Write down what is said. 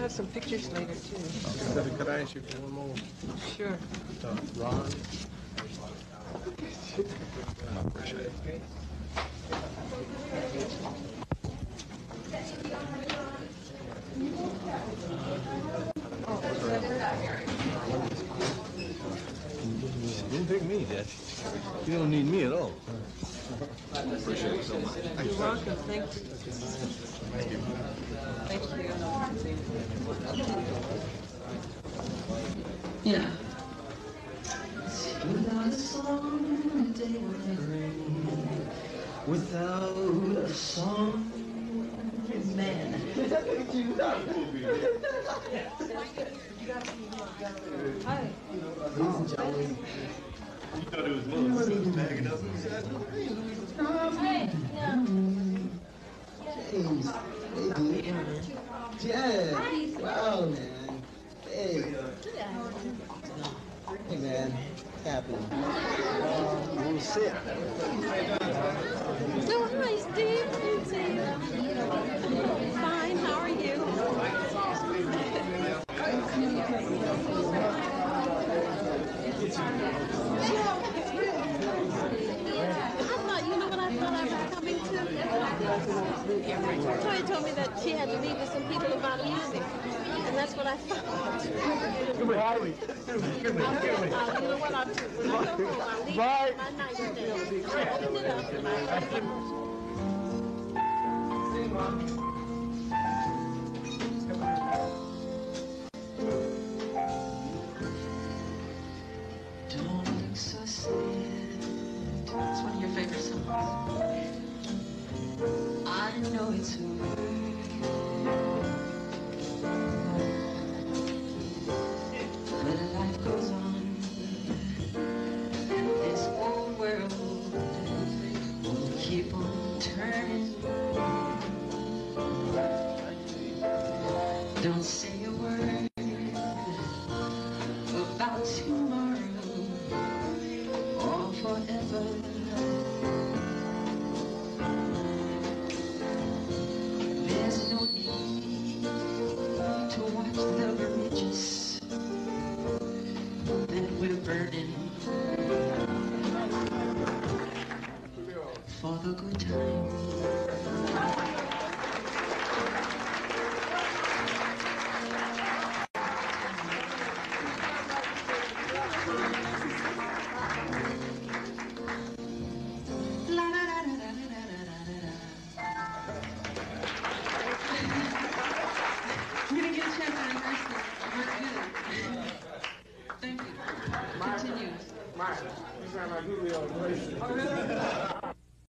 have some pictures later, too. Could I ask you for one more? Sure. Ron? I appreciate it. Don't pick me, Dad. You don't need me at all. Appreciate it so much. You're welcome. Thank you. Thank you. Yeah. Without a song, the day will never end. Without a song, man. Hi. Ladies and gentlemen. You thought it was Moses bagging up. Hey, James. Hey, dude. Jed. Wow, man. Hey. Hey, man. What's happening? You want to sit? So, hi, Steve. Fine, how are you? Tori told me that she had to meet with some people about music, and that's what I thought. Come on, You know what I'll do? When I go home, I'll leave my nightstand. I'll open it up and I'll take it. Don't look so sad. It's one of your favorite songs. I know it's over. But life goes on. This whole world will keep on turning. Don't say a word about tomorrow or forever. There's no need to watch the bridges that we're burning for the good time. I'm going to get a chance to rehearse this. Thank you. Continue. Mark, you sound like Julio.